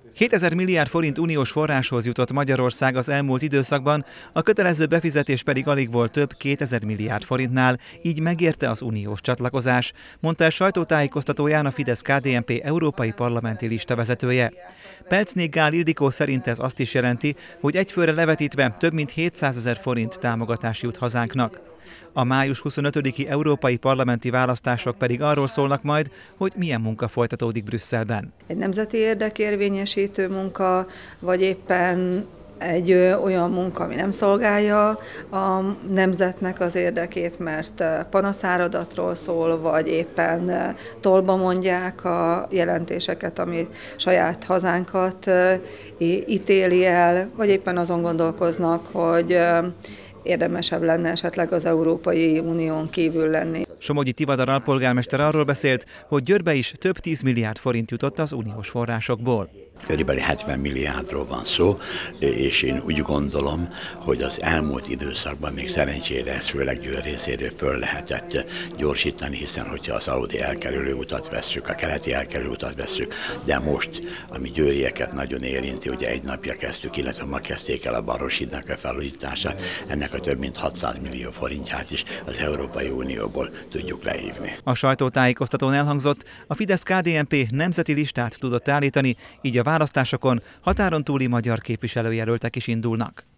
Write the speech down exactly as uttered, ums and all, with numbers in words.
hétezer milliárd forint uniós forráshoz jutott Magyarország az elmúlt időszakban, a kötelező befizetés pedig alig volt több kétezer milliárd forintnál, így megérte az uniós csatlakozás, mondta el sajtótájékoztatóján a Fidesz-ká dé en pé európai parlamenti lista vezetője. Pelcznék Gál Ildikó szerint ez azt is jelenti, hogy egyfőre levetítve több mint hétszázezer forint támogatás jut hazánknak. A május huszonötödiki európai parlamenti választások pedig arról szólnak majd, hogy milyen munka folytatódik Brüsszelben. Egy nemzeti érdekérvényesítő munka, vagy éppen egy olyan munka, ami nem szolgálja a nemzetnek az érdekét, mert panaszáradatról szól, vagy éppen tolba mondják a jelentéseket, ami saját hazánkat ítéli el, vagy éppen azon gondolkoznak, hogy érdemesebb lenne esetleg az Európai Unión kívül lenni. Somogyi Tivadar alpolgármester arról beszélt, hogy Győrbe is több tíz milliárd forint jutott az uniós forrásokból. Körülbelül hetven milliárdról van szó, és én úgy gondolom, hogy az elmúlt időszakban még szerencsére ezt főleg Győr részéről föl lehetett gyorsítani, hiszen hogyha az aludi elkerülő utat vesszük, a keleti elkerülő utat vesszük, de most, ami győrieket nagyon érinti, ugye egy napja kezdtük, illetve ma kezdték el a Baroshídnak a felújítását, ennek a több mint hatszáz millió forintját is az Európai Unióból tudjuk lehívni. A sajtótájékoztatón elhangzott, a Fidesz-ká dé en pé nemzeti listát tudott állítani, így a választásokon határon túli magyar képviselőjelöltek is indulnak.